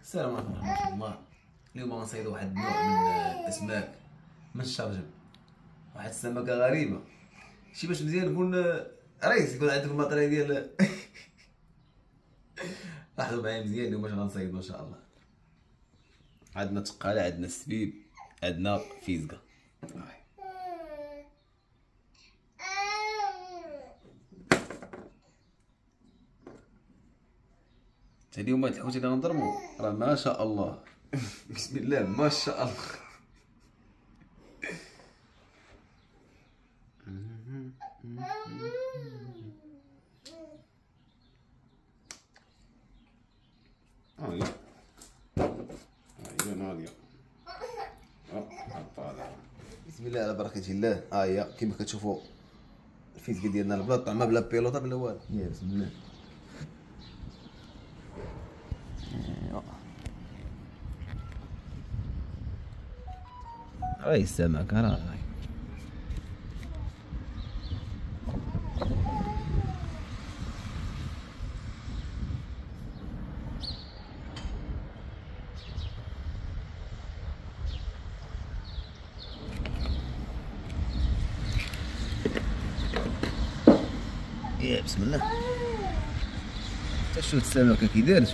السلام عليكم ورحمة الله. اليوم غنصيد واحد النوع من الأسماك من الشرجم، واحد السمكة غريبة. شي باش مزيان نكون ريس يكون عندك الماتريال ديال لاحظوا معايا مزيان اليوم باش غنصيدو إن شاء الله. عندنا تقالة، عندنا السبيب، عندنا فيزكا. اليوم هاد الحوت اللي غنضربو راه ما شاء الله بسم الله ما شاء الله. بسم الله على بركة الله. هي كيما كتشوفوا الفيزكا ديالنا بلا طعمه بلا بيلوطه بلا والو. يا بسم الله. راهي السمكة راهي. يا بسم الله. شوف السمكة كي دارت.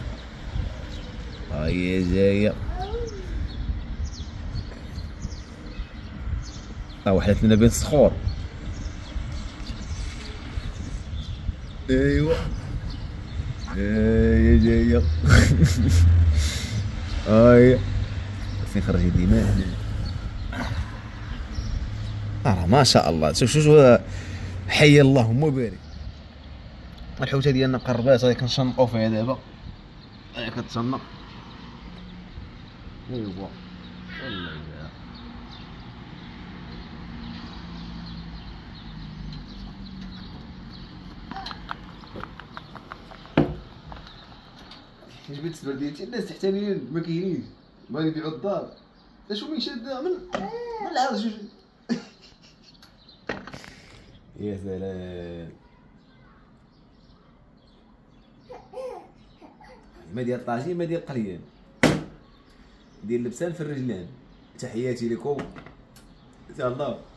هي جاية. وحدت لنا بين الصخور. ايوا هي جاية. هاي خصني نخرج يدي من هنا. راه ما شاء الله. شوف حي اللهم وبارك. الحوته ديالنا قربات، غادي كنشنقو فيها دابا. هي كتشنق. ايوا والله يا جبت السبر ديالتي. الناس تحتانيين ما كاينينش، بغاو يبيعوا الدار. شوف من شادها من العرض. شوف يا سلام. ما ديال الطاجين ما ديال القليان، ديال اللبسان في الرجلان. تحياتي لكم ان شاء الله.